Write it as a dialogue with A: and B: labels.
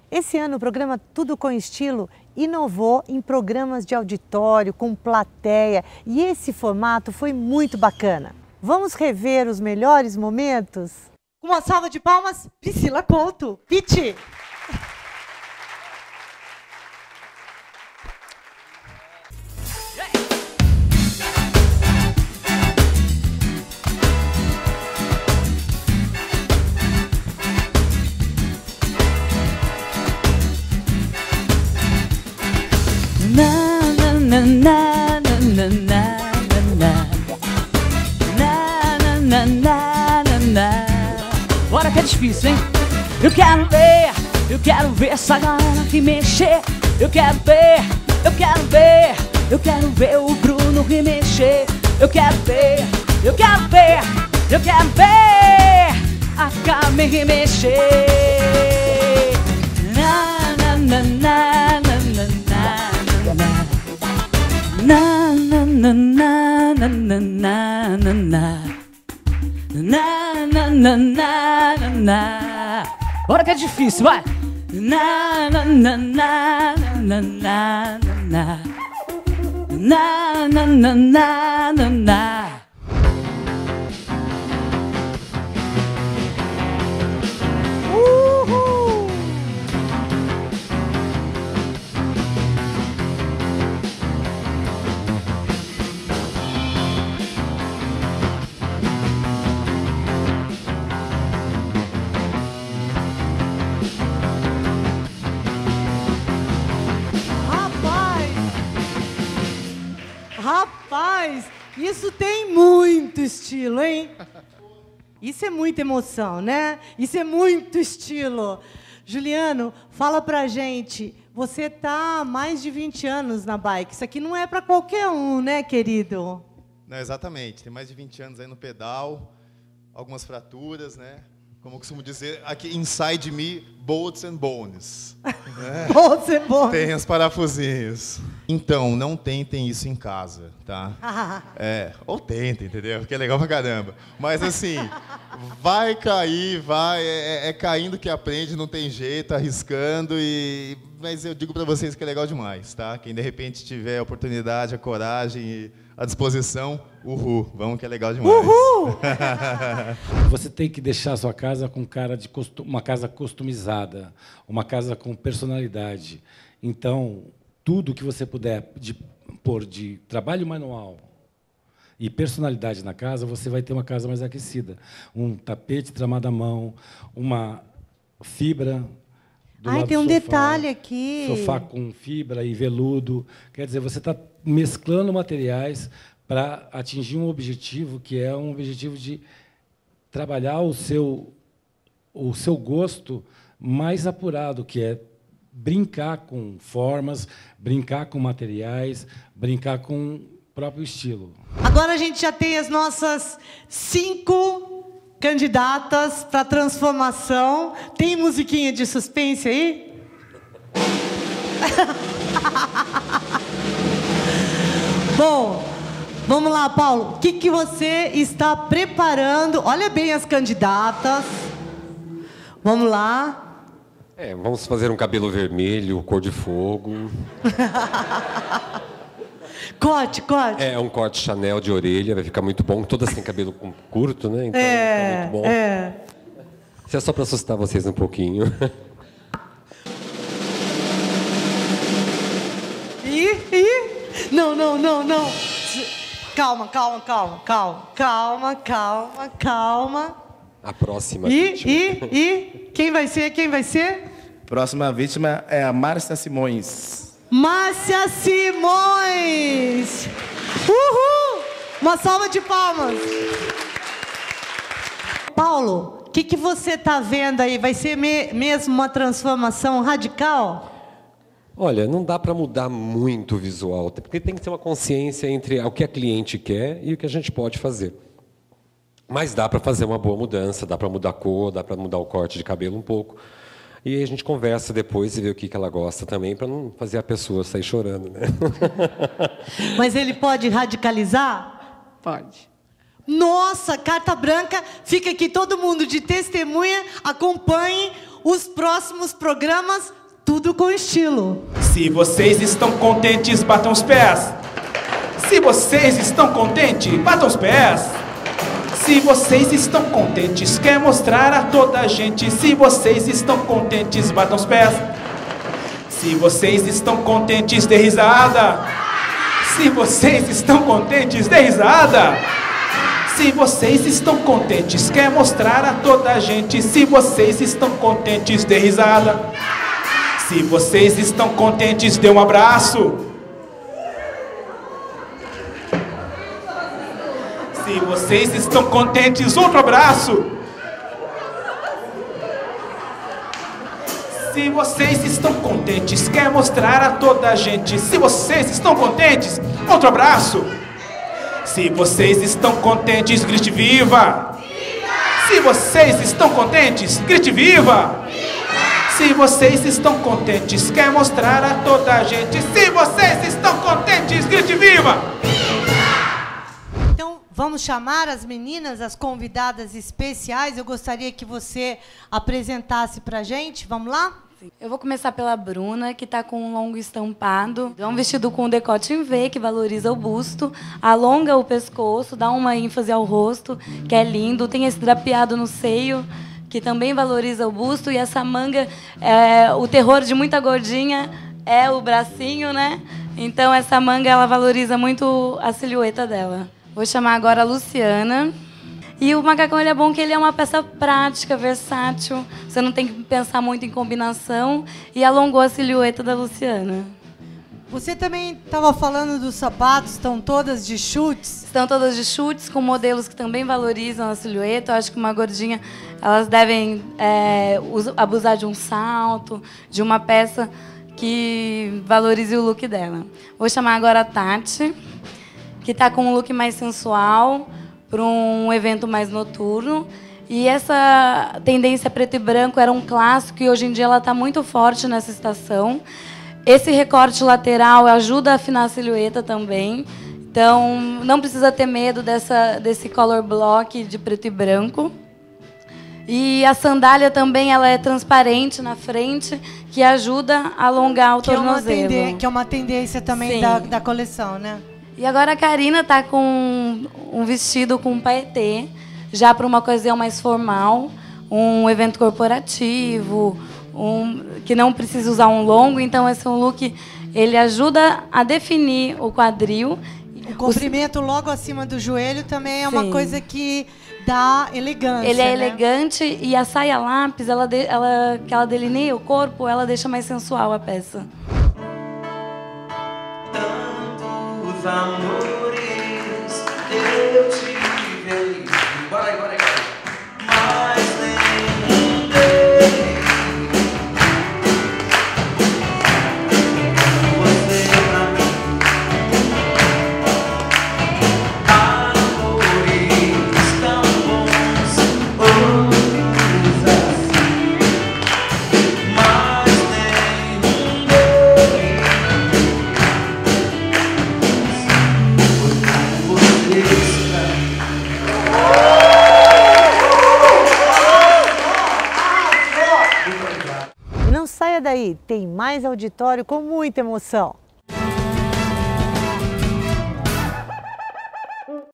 A: Esse ano o programa Tudo com Estilo inovou em programas de auditório, com plateia, e esse formato foi muito bacana. Vamos rever os melhores momentos? Com uma salva de palmas, Priscila Couto. Piti!
B: Bora que é difícil, hein? Eu quero ver essa galera que mexer. Eu quero ver o Bruno que mexer. Eu quero ver a Carmen que mexer. Bora que é difícil, vai!
A: Rapaz, isso tem muito estilo, hein? Isso é muita emoção, né? Isso é muito estilo. Juliano, fala pra gente, você tá há mais de 20 anos na bike. Isso aqui não é pra qualquer um, né, querido?
C: Não, exatamente. Tem mais de 20 anos aí no pedal, algumas fraturas, né? Como eu costumo dizer, aqui inside me, bolts and bones. Né?
A: Bolts and bones.
C: Tem os parafusinhos. Então, não tentem isso em casa, tá? Ou tentem, entendeu? Porque é legal pra caramba. Mas assim, vai cair, vai, é caindo que aprende, não tem jeito, arriscando mas eu digo pra vocês que é legal demais, tá? Quem de repente tiver a oportunidade, a coragem e a disposição, uhul, vamos que é legal demais.
A: Uhul!
D: Você tem que deixar a sua casa com cara de uma casa customizada, uma casa com personalidade. Então, tudo que você puder pôr de trabalho manual e personalidade na casa, você vai ter uma casa mais aquecida. Um tapete tramado à mão, uma fibra do lado
A: tem um
D: do sofá,
A: detalhe aqui.
D: Sofá com fibra e veludo. Quer dizer, você está mesclando materiais para atingir um objetivo que é um objetivo de trabalhar o seu gosto mais apurado, que é brincar com formas, brincar com materiais, brincar com o próprio estilo.
A: Agora a gente já tem as nossas 5 candidatas para transformação. Tem musiquinha de suspense aí? Bom, vamos lá, Paulo. O que você está preparando? Olha bem as candidatas. Vamos lá.
E: Vamos fazer um cabelo vermelho, cor de fogo.
A: Corte.
E: É um corte Chanel de orelha, vai ficar muito bom. Todas têm cabelo curto, né? Então vai ficar muito bom. Isso é só para assustar vocês um pouquinho.
A: Não. Calma.
E: A próxima vítima.
A: Quem vai ser?
F: Próxima vítima é a Márcia Simões.
A: Márcia Simões! Uhul! Uma salva de palmas. Paulo, o que você está vendo aí? Vai ser mesmo uma transformação radical?
E: Olha, não dá para mudar muito o visual, porque tem que ter uma consciência entre o que a cliente quer e o que a gente pode fazer. Mas dá para fazer uma boa mudança, dá para mudar a cor, dá para mudar o corte de cabelo um pouco. E aí a gente conversa depois e vê o que ela gosta também, para não fazer a pessoa sair chorando, né?
A: Mas ele pode radicalizar?
G: Pode.
A: Nossa, carta branca. Fica aqui todo mundo de testemunha. Acompanhe os próximos programas tudo com estilo.
G: Se vocês estão contentes, batam os pés. Se vocês estão contentes, batam os pés. Se vocês estão contentes, quer mostrar a toda a gente. Se vocês estão contentes, batam os pés. Se vocês estão contentes, dê risada. Se vocês estão contentes, dê risada. Se vocês estão contentes, quer mostrar a toda a gente. Se vocês estão contentes, dê risada. Se vocês estão contentes, dê um abraço. Se vocês estão contentes, outro abraço. Se vocês estão contentes, quer mostrar a toda a gente. Se vocês estão contentes, outro abraço. Se vocês estão contentes, grite viva. Se vocês estão contentes, grite viva. Se vocês estão contentes, quer mostrar a toda a gente. Se vocês estão contentes, grite viva.
A: Vamos chamar as meninas, as convidadas especiais. Eu gostaria que você apresentasse para a gente. Vamos lá?
H: Eu vou começar pela Bruna, que está com um longo estampado. É um vestido com decote em V, que valoriza o busto, alonga o pescoço, dá uma ênfase ao rosto, que é lindo. Tem esse drapeado no seio, que também valoriza o busto. E essa manga, o terror de muita gordinha é o bracinho, né? Então, essa manga ela valoriza muito a silhueta dela. Vou chamar agora a Luciana. E o macacão ele é bom que ele é uma peça prática, versátil. Você não tem que pensar muito em combinação. E alongou a silhueta da Luciana.
A: Você também estava falando dos sapatos, estão todas de chutes?
H: Estão todas de chutes, com modelos que também valorizam a silhueta. Eu acho que uma gordinha, elas devem abusar de um salto, de uma peça que valorize o look dela. Vou chamar agora a Tati, que está com um look mais sensual, para um evento mais noturno. E essa tendência preto e branco era um clássico e hoje em dia ela está muito forte nessa estação. Esse recorte lateral ajuda a afinar a silhueta também. Então, não precisa ter medo desse color block de preto e branco. E a sandália também ela é transparente na frente, que ajuda a alongar o tornozelo.
A: Que é uma tendência também da coleção, né?
H: E agora a Karina está com um vestido com paetê, já para uma ocasião mais formal, um evento corporativo, que não precisa usar um longo. Então, esse é um look, ele ajuda a definir o quadril.
A: O comprimento logo acima do joelho também é uma coisa que dá elegância.
H: Ele é elegante e a saia lápis, que ela delineia o corpo, ela deixa mais sensual a peça.
I: Tantos amores eu tive aí. Bora aí, bora aí. Mas nenhum deles você pra mim. Amores tão bons, outros assim. Mas nenhum deles
A: Não saia daí, tem mais auditório com muita emoção.